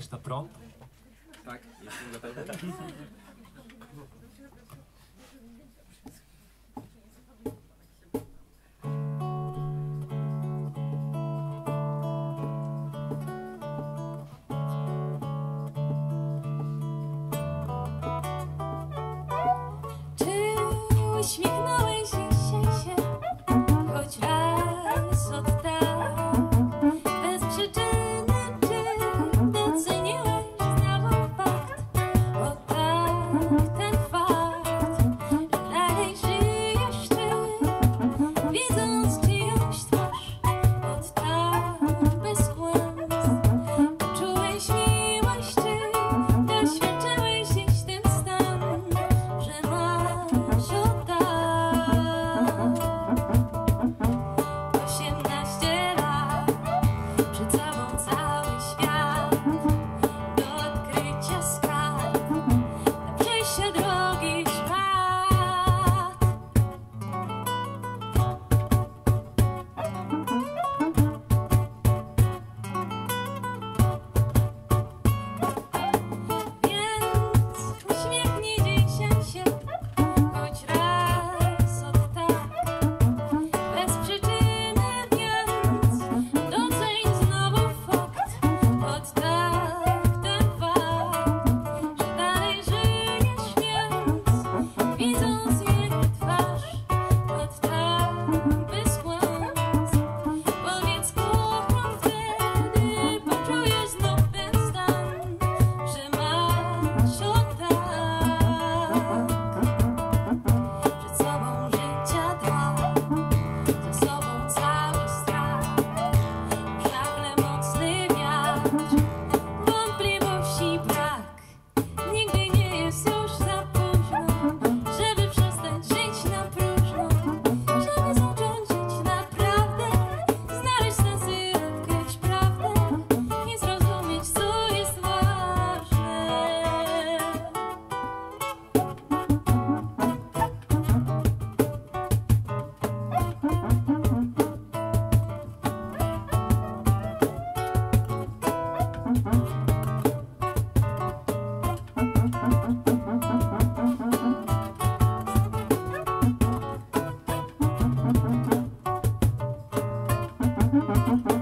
jesteś na prąd? Tak, jestem gotowy. Uśmiechnąłeś się, choć raz od tak, bez przyczyny, czy doceniłeś znowu fakt? O tak, ten fakt, że dalej żyjesz ty, widząc czyjąś twarz. Od tak, bez kłamstw, poczułeś miłość ty, doświadczyłeś dziś ten stan, że masz od 18 lat, przed tobą cały świat, do odkrycia skarb, na przejście drogi szmat. Więc uśmiechnij dziś się, choć raz od tak, bez przyczyny, więc doceń znowu fakt. Od tak, ten fakt, że dalej żyjesz, więc widząc jego twarz. Od tak, bez kłamstw, powiedz kocham, wtedy poczujesz znów ten stan, że masz od tak. Przed sobą życia dwa, za sobą cały strach, w żagle mocny wiatr, wątpliwości brak. Nigdy nie jest już za późno, żeby przestać żyć na próżno, żeby zacząć żyć naprawdę, znaleźć sensy, odkryć prawdę i zrozumieć, co jest ważne. Thank you.